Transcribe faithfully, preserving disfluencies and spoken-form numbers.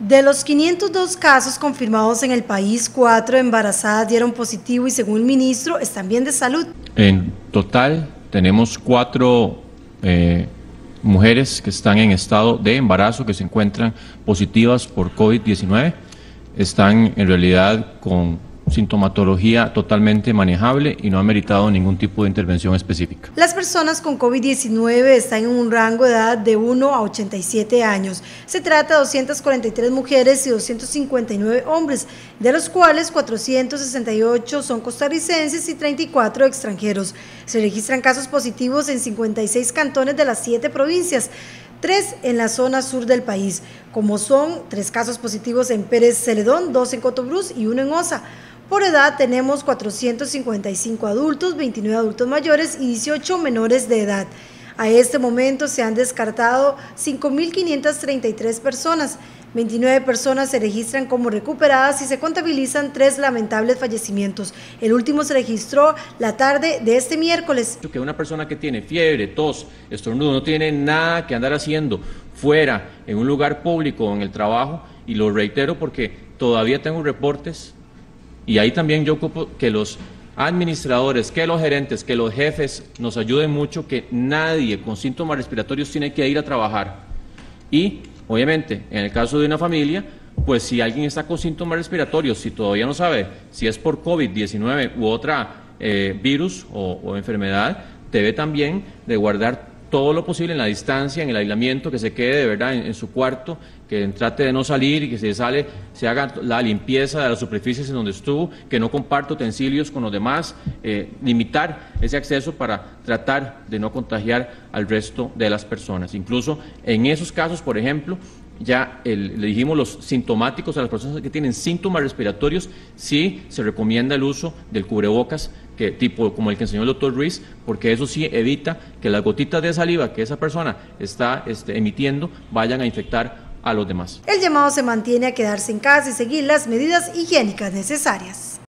De los quinientos dos casos confirmados en el país, cuatro embarazadas dieron positivo y según el ministro están bien de salud. En total tenemos cuatro eh, mujeres que están en estado de embarazo que se encuentran positivas por COVID diecinueve. Están en realidad con sintomatología totalmente manejable y no han meritado ningún tipo de intervención específica. Las personas con COVID diecinueve están en un rango de edad de uno a ochenta y siete años. Se trata de doscientas cuarenta y tres mujeres y doscientos cincuenta y nueve hombres, de los cuales cuatrocientos sesenta y ocho son costarricenses y treinta y cuatro extranjeros. Se registran casos positivos en cincuenta y seis cantones de las siete provincias, tres en la zona sur del país, como son tres casos positivos en Pérez Celedón, dos en Cotobruz y uno en Osa. Por edad tenemos cuatrocientos cincuenta y cinco adultos, veintinueve adultos mayores y dieciocho menores de edad. A este momento se han descartado cinco mil quinientas treinta y tres personas, veintinueve personas se registran como recuperadas y se contabilizan tres lamentables fallecimientos. El último se registró la tarde de este miércoles. Que una persona que tiene fiebre, tos, estornudo, no tiene nada que andar haciendo fuera, en un lugar público o en el trabajo, y lo reitero porque todavía tengo reportes. Y ahí también yo ocupo que los administradores, que los gerentes, que los jefes nos ayuden mucho, que nadie con síntomas respiratorios tiene que ir a trabajar. Y, obviamente, en el caso de una familia, pues si alguien está con síntomas respiratorios, si todavía no sabe si es por COVID diecinueve u otra eh, virus o, o enfermedad, debe también de guardar todo lo posible en la distancia, en el aislamiento, que se quede de verdad en, en su cuarto, que trate de no salir y que se sale, se haga la limpieza de las superficies en donde estuvo, que no comparte utensilios con los demás, eh, limitar ese acceso para tratar de no contagiar al resto de las personas. Incluso en esos casos, por ejemplo, ya el, le dijimos los sintomáticos a las personas que tienen síntomas respiratorios, sí se recomienda el uso del cubrebocas, que, tipo como el que enseñó el doctor Ruiz, porque eso sí evita que las gotitas de saliva que esa persona está este, emitiendo vayan a infectar a los demás. El llamado se mantiene a quedarse en casa y seguir las medidas higiénicas necesarias.